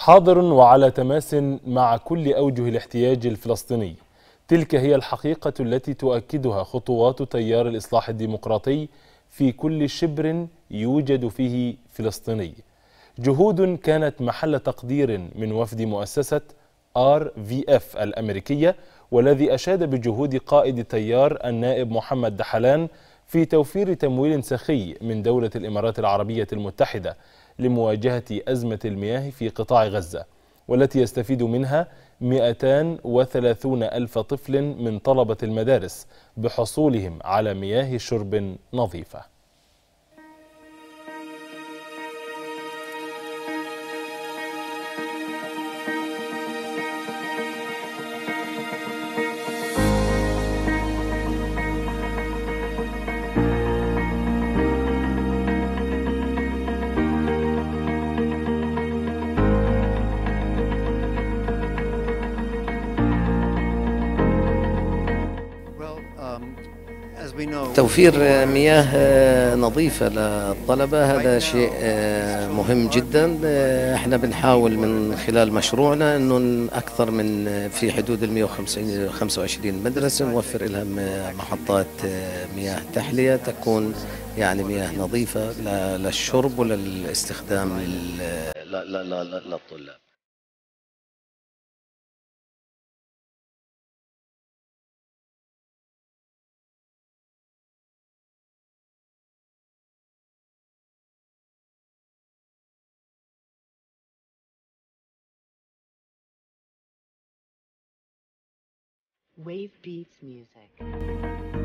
حاضر وعلى تماس مع كل أوجه الاحتياج الفلسطيني. تلك هي الحقيقة التي تؤكدها خطوات تيار الإصلاح الديمقراطي في كل شبر يوجد فيه فلسطيني. جهود كانت محل تقدير من وفد مؤسسة RVF الأمريكية، والذي أشاد بجهود قائد التيار النائب محمد دحلان في توفير تمويل سخي من دولة الإمارات العربية المتحدة لمواجهة أزمة المياه في قطاع غزة، والتي يستفيد منها 230 ألف طفل من طلبة المدارس بحصولهم على مياه شرب نظيفة. توفير مياه نظيفة للطلبة هذا شيء مهم جدا. احنا بنحاول من خلال مشروعنا انه اكثر من في حدود ال 125 مدرسة نوفر لها محطات مياه تحلية تكون يعني مياه نظيفة للشرب وللاستخدام للطلاب. Wave Beats Music.